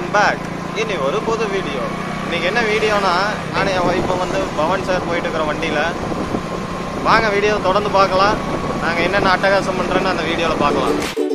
Welcome back. இனி ஒரு புது வீடியோ. இன்னைக்கு என்ன வீடியோனா, நான் என் ஒய்ஃபை வந்து பவன் சார் போயிட்டு இருக்கிற வண்டியில் வாங்க வீடியோ தொடர்ந்து பார்க்கலாம். நாங்கள் என்னென்ன அட்டகாசம் பண்ணுறேன்னு அந்த வீடியோவில் பார்க்கலாம்.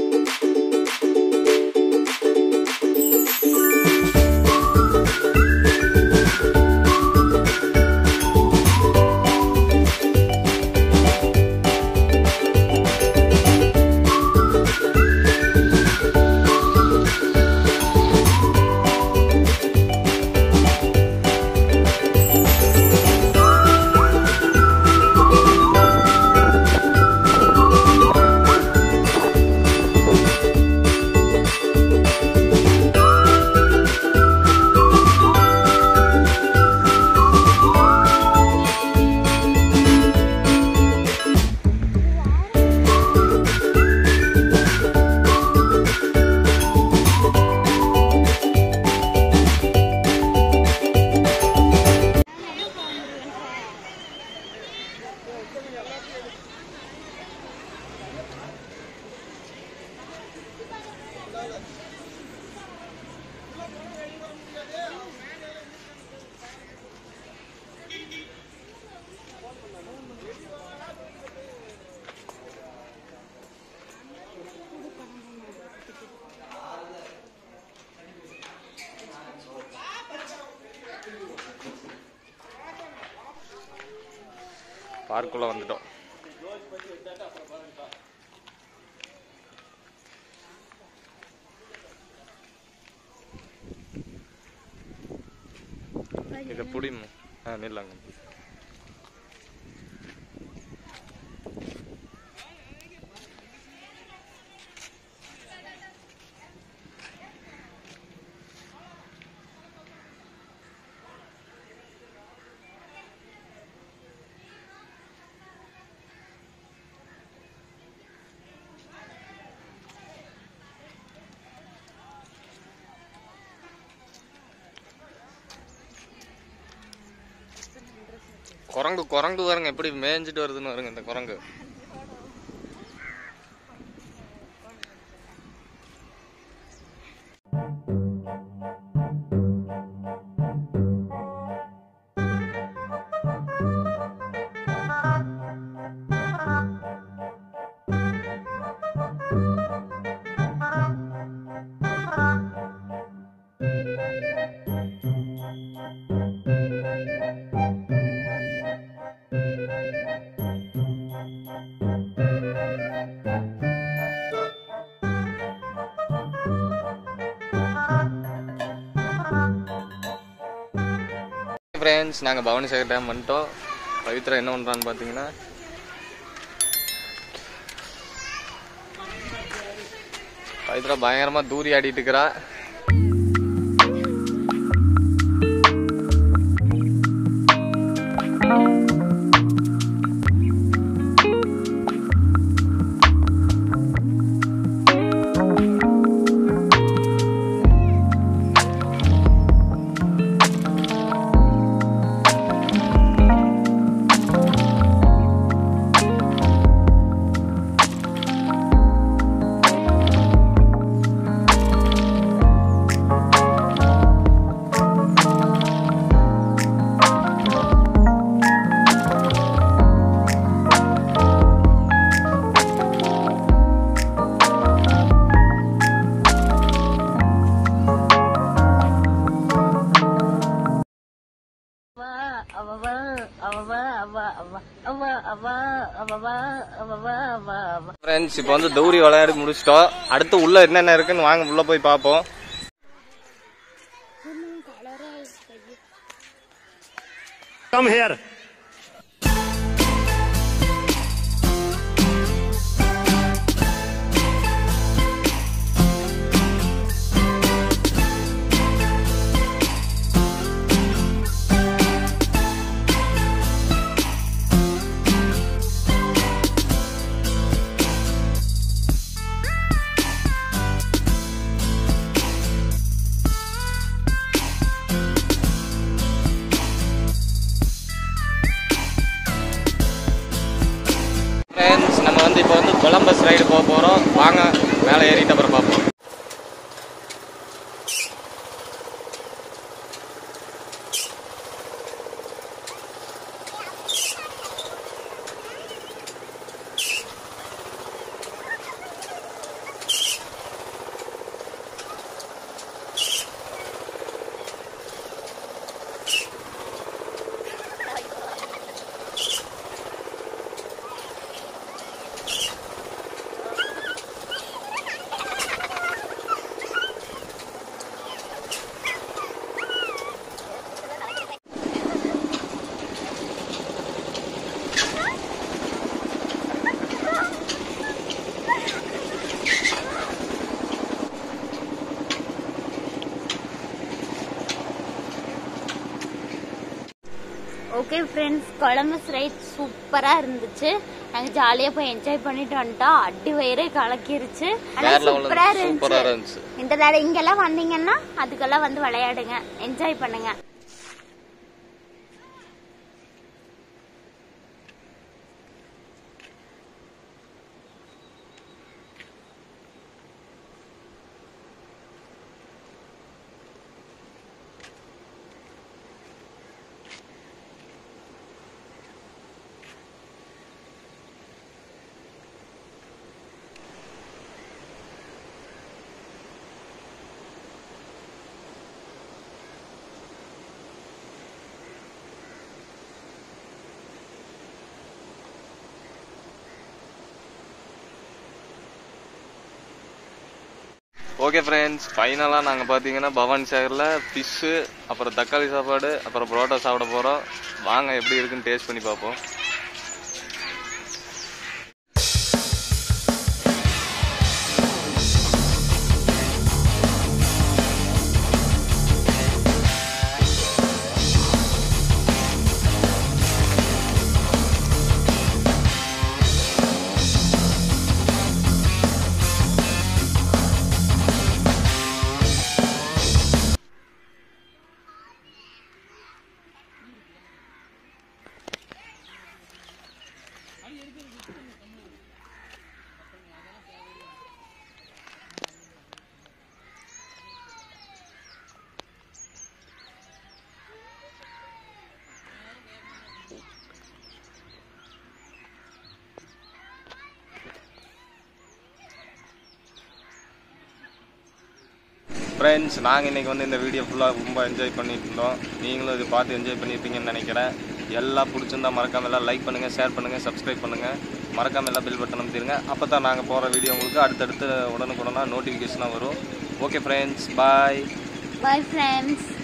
பார்க்குள்ள வந்துட்டோம். இதை புடிமா நில்லாங்க. குரங்கு வருங்க, எப்படி மேய்ஞ்சிட்டு வருதுன்னு வருங்க இந்த குரங்கு. ஃப்ரெண்ட்ஸ், நாங்கள் பவானி சாகர் டேம் வந்துட்டோம். பவித்ரா என்ன பண்ணுறான்னு பார்த்தீங்கன்னா, பவித்ரா பயங்கரமாக தூரி ஆடிட்டு இருக்கிறா. ஃப்ரெண்ட்ஸ், இப்போ வந்து தௌரி விளையாடி முடிச்சிட்டோம். அடுத்து உள்ள என்னென்ன இருக்குன்னு வாங்க உள்ள போய் பார்ப்போம். Come here. நம்ம வந்து இப்போ வந்து கொலம்பஸ் ரைடு போக போகிறோம். வாங்க மேலே ஏறிட்டு அப்புறம் பார்ப்போம். ஓகே ஃப்ரெண்ட்ஸ், கொலம்பஸ் ரைட் சூப்பரா இருந்துச்சு. நாங்க ஜாலியா போய் என்ஜாய் பண்ணிட்டு வந்துட்டோம். அடி வயிறே கலக்கிருச்சு. சூப்பரா இருந்துச்சு. இந்த தடவை இங்கெல்லாம் வந்தீங்கன்னா அதுக்கெல்லாம் வந்து விளையாடுங்க, என்ஜாய் பண்ணுங்க. ஓகே ஃப்ரெண்ட்ஸ், ஃபைனலாக நாங்கள் பார்த்தீங்கன்னா பவானி சாகரில் ஃபிஷ்ஷு, அப்புறம் தக்காளி சாப்பாடு, அப்புறம் புரோட்டா சாப்பிட போகிறோம். வாங்க எப்படி இருக்குன்னு டேஸ்ட் பண்ணி பார்ப்போம். ஃப்ரெண்ட்ஸ், நாங்கள் இன்றைக்கி வந்து இந்த வீடியோ ஃபுல்லாக ரொம்ப என்ஜாய் பண்ணிட்டு இருந்தோம். நீங்களும் இது பார்த்து என்ஜாய் பண்ணியிருப்பீங்கன்னு நினைக்கிறேன். எல்லாம் பிடிச்சிருந்தா மறக்காமல் எல்லாம் லைக் பண்ணுங்கள், ஷேர் பண்ணுங்கள், சப்ஸ்கிரைப் பண்ணுங்கள். மறக்காமல் எல்லாம் பெல் பட்டன் அமைத்திருங்க. அப்போ தான் நாங்கள் போகிற வீடியோ உங்களுக்கு அடுத்தடுத்து உடனுக்குடனாக நோட்டிஃபிகேஷனாக வரும். Okay friends, bye. Bye friends.